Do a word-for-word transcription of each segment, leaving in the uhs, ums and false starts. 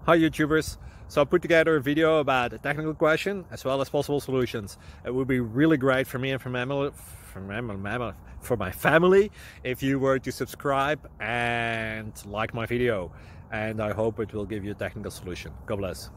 Hi YouTubers! So I put together a video about a technical question as well as possible solutions. It would be really great for me and for my family, for my, for my family if you were to subscribe and like my video. And I hope it will give you a technical solution. God bless.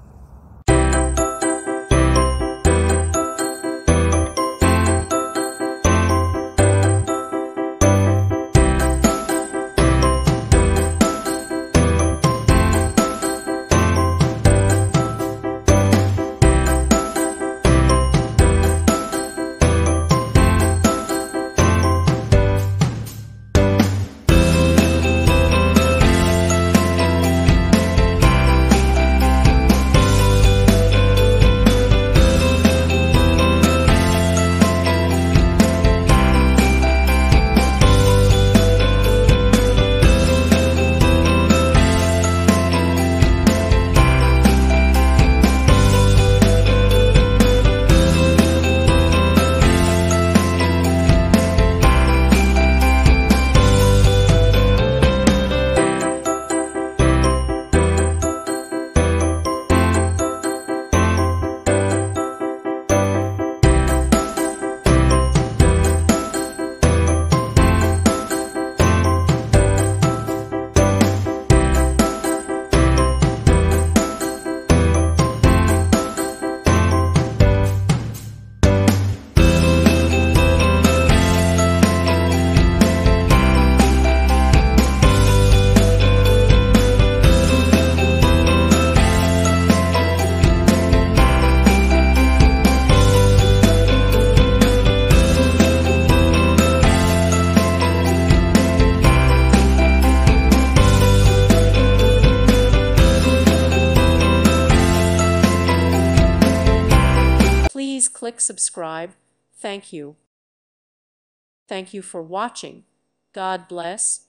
Please click subscribe. Thank you. Thank you for watching. God bless.